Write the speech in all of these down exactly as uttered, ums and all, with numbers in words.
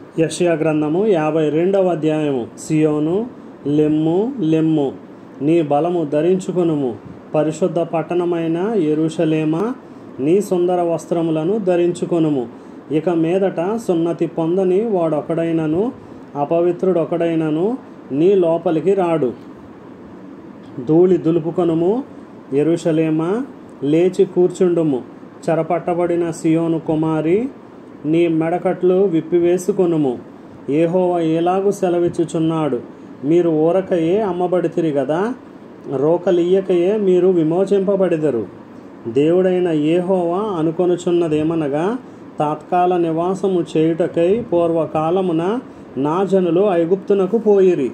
యెషయా గ్రంథము యాభై రెండవ అధ్యాయము. సియోను, లెమ్ము లెమ్ము, నీ బలము ధరించుకొనుము. పరిశుద్ధ పట్టణమైన యెరూషలేమా, నీ సుందర వస్త్రములను ధరించుకొనుము. ఇక మీదట సున్నతి పొందని వాడొకడైనను అపవిత్రుడొకడైనను నీ లోపలికి రాడు. ధూళి దులుపుకొనుము యెరూషలేమా, లేచి కూర్చుండుము. చెరపట్టబడిన సియోను కుమారి, నీ మెడకట్లు విప్పివేసుకొనుము. యెహోవా ఎలాగు సెలవిచ్చుచున్నాడు, మీరు ఊరకయే అమ్మబడితిరి గదా, రోకలియ్యకయే మీరు విమోచింపబడిదరు. దేవుడైన యెహోవా అనుకొనుచున్నదేమనగా, తాత్కాల నివాసము చేయుటకై పూర్వకాలమున నా జనులు ఐగుప్తునకు పోయిరి,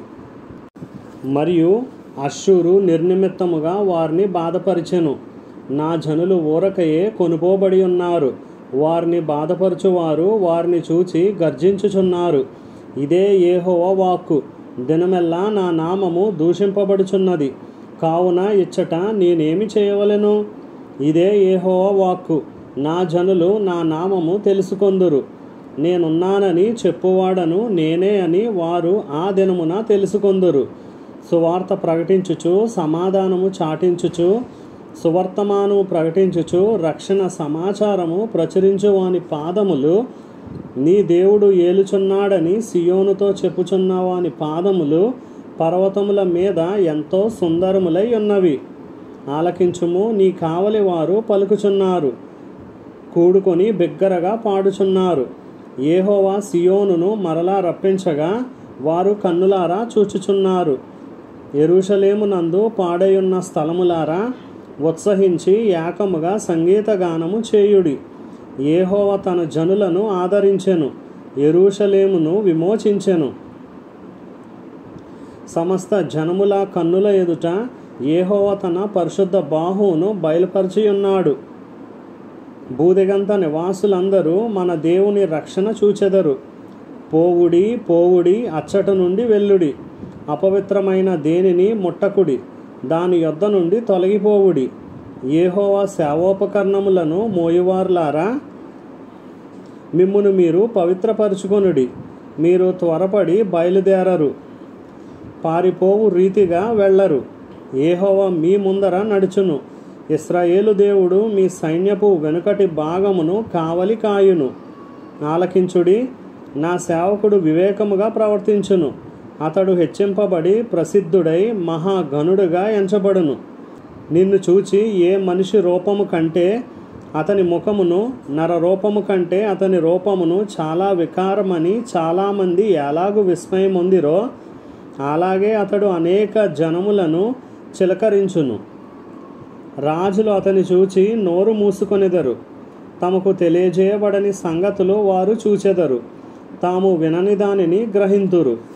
మరియు అష్షూరు నిర్నిమిత్తముగా వారిని బాధపరిచెను. నా జనులు ఊరకయే కొనుపోబడి ఉన్నారు. వారిని బాధపరచువారు వారిని చూచి గర్జించుచున్నారు. ఇదే యెహోవా వాక్కు, దినమెల్లా నా నామము దూషింపబడుచున్నది. కావున ఇచ్చట నేనేమి చేయవలెను? ఇదే యెహోవా వాక్కు, నా జనులు నా నామము తెలుసుకొందురు. నేనున్నానని చెప్పువాడను నేనే అని వారు ఆ దినమున తెలుసుకొందురు. సువార్త ప్రకటించుచు, సమాధానము చాటించుచు, సువర్తమానము ప్రకటించుచు, రక్షణ సమాచారము ప్రచురించు వాని పాదములు, నీ దేవుడు ఏలుచున్నాడని సియోనుతో చెప్పుచున్న వాని పాదములు పర్వతముల మీద ఎంతో సుందరములై ఉన్నవి. ఆలకించుము, నీ కావలి వారు పలుకుచున్నారు, కూడుకొని బిగ్గరగా పాడుచున్నారు. యెహోవా సియోనును మరలా రప్పించగా వారు కన్నులారా చూచుచున్నారు. యెరూషలేమునందు పాడైయున్న స్థలములారా, ఉత్సహించి ఏకముగా సంగీతగానము చేయుడి. యెహోవా తన జనులను ఆదరించెను, యెరూషలేమును విమోచించెను. సమస్త జనముల కన్నుల ఎదుట యెహోవా తన పరిశుద్ధ బాహువును బయలుపరిచియున్నాడు. భూదిగంత నివాసులందరూ మన దేవుని రక్షణ చూచెదరు. పోవుడి పోవుడి, అచ్చట నుండి వెళ్ళుడి. అపవిత్రమైన దేనిని ముట్టకుడి, దాని యొద్ద నుండి తొలగిపోవుడి. యెహోవా సేవోపకరణములను మోయువారులారా, మిమ్మును మీరు పవిత్రపరచుకొనుడి. మీరు త్వరపడి బయలుదేరరు, పారిపోవు రీతిగా వెళ్ళరు. యెహోవా మీ ముందర నడుచును. ఇశ్రాయేలు దేవుడు మీ సైన్యపు వెనుకటి భాగమును కావలి కాయును. ఆలకించుడి, నా సేవకుడు వివేకముగా ప్రవర్తించును. అతడు హెచ్చింపబడి ప్రసిద్ధుడై మహాగణుడుగా ఎంచబడును. నిన్ను చూచి ఏ మనిషి రూపము కంటే అతని ముఖమును, నరరూపము కంటే అతని రూపమును చాలా వికారమని చాలామంది ఎలాగు విస్మయమొందిరో, అలాగే అతడు అనేక జనములను చిలకరించును. రాజులు అతని చూచి నోరు మూసుకొనెదరు. తమకు తెలియజేయబడని సంగతులు వారు చూచెదరు, తాము వినని దానిని గ్రహింతురు.